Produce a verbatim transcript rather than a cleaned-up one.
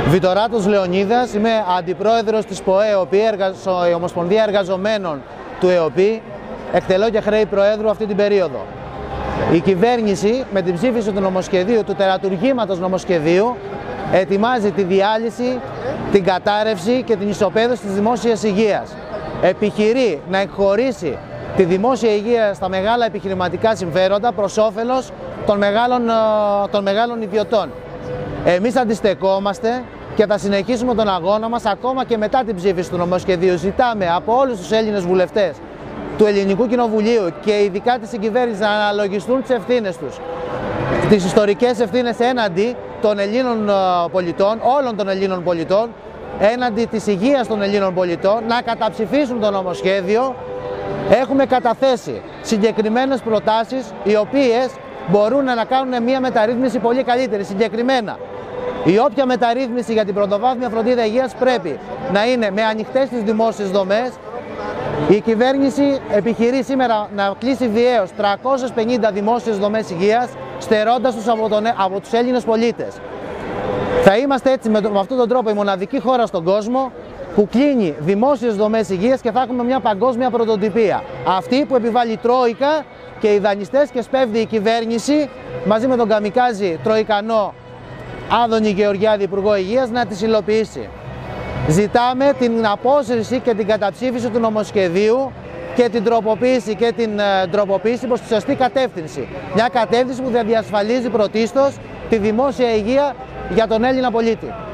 Βιτοράτος Λεωνίδας, είμαι αντιπρόεδρος της ΠΟΕ, η Ομοσπονδία Εργαζομένων του ΕΟΠΗ, εκτελώ και χρέη Προέδρου αυτή την περίοδο. Η κυβέρνηση με την ψήφιση του νομοσχεδίου, του τερατουργήματος νομοσχεδίου, ετοιμάζει τη διάλυση, την κατάρρευση και την ισοπαίδωση της δημόσιας υγείας. Επιχειρεί να εκχωρήσει τη δημόσια υγεία στα μεγάλα επιχειρηματικά συμφέροντα προς όφελος των μεγάλων, των μεγάλων ιδιωτών. Εμείς αντιστεκόμαστε και θα συνεχίσουμε τον αγώνα μας ακόμα και μετά την ψήφιση του νομοσχεδίου. Ζητάμε από όλους τους Έλληνες βουλευτές του Ελληνικού Κοινοβουλίου και ειδικά της συγκυβέρνησης να αναλογιστούν τις ευθύνες τους, τις ιστορικές ευθύνες έναντι των Ελλήνων πολιτών, όλων των Ελλήνων πολιτών, έναντι της υγείας των Ελλήνων πολιτών, να καταψηφίσουν το νομοσχέδιο. Έχουμε καταθέσει συγκεκριμένες προτάσεις οι οποίες μπορούν να κάνουν μια μεταρρύθμιση πολύ καλύτερη. Συγκεκριμένα, η όποια μεταρρύθμιση για την πρωτοβάθμια φροντίδα υγείας πρέπει να είναι με ανοιχτές τις δημόσιες δομές. Η κυβέρνηση επιχειρεί σήμερα να κλείσει βιαίως τριακόσιες πενήντα δημόσιες δομές υγείας, στερώντας τους από, τον, από τους Έλληνες πολίτες. Θα είμαστε έτσι με, με αυτόν τον τρόπο η μοναδική χώρα στον κόσμο που κλείνει δημόσιες δομές υγείας και θα έχουμε μια παγκόσμια πρωτοτυπία. Αυτή που επιβάλλει η Τρόικα και οι δανειστές και σπέβδει η κυβέρνηση μαζί με τον καμικάζι τροικανό Άδωνη Γεωργιάδη, Υπουργό Υγείας, να τις υλοποιήσει. Ζητάμε την απόσυρση και την καταψήφιση του νομοσχεδίου και την τροποποίηση και την ε, τροποποίηση προς τη σωστή κατεύθυνση. Μια κατεύθυνση που θα διασφαλίζει πρωτίστως τη δημόσια υγεία για τον Έλληνα πολίτη.